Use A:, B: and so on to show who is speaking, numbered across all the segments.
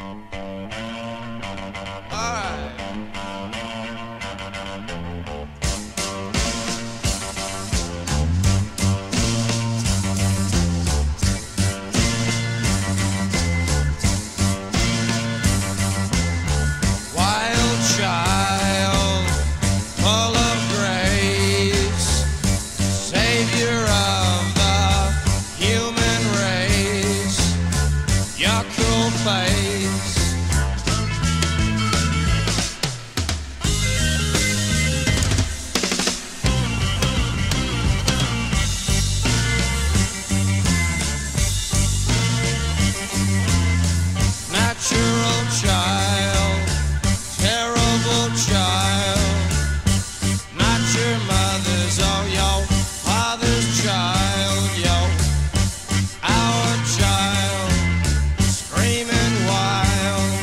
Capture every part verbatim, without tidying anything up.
A: Natural child, terrible child, not your mother's or your father's child, yo, our child, screaming wild.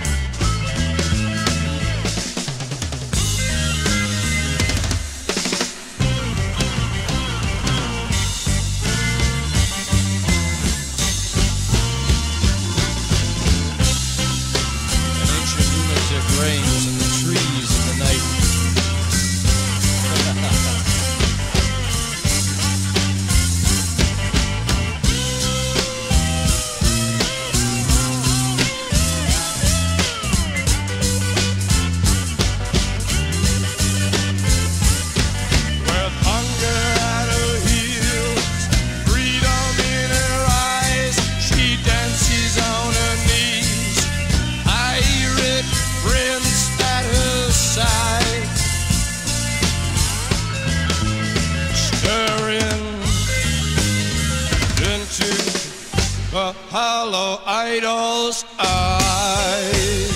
B: Rains in the trees in the night.
A: With hunger at her heels, freedom in her eyes, she dances on her knees. Pirate prince at her side, stirring into the hollow idol's eyes.